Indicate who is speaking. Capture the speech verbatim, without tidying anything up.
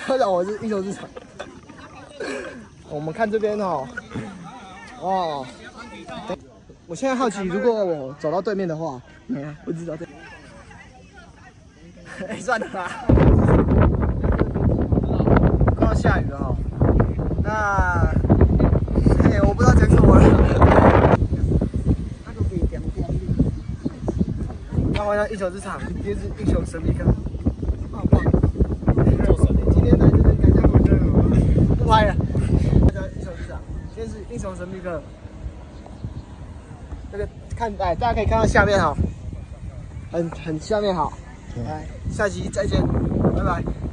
Speaker 1: 大家好，我是英雄市场。我们看这边哦，哇！我现在好奇，如果我走到对面的话，没啊，不知道对。哎，算了啦。快要下雨了哈，那哎，我不知道讲什么了。那好像英雄市场，今天是英雄神秘客。棒棒。今天来这边感觉好热哦。不拍了。大家英雄市场，今天是英雄神秘客。这个看哎，大家可以看到下面哈，很很下面好。来，下期再见，拜拜。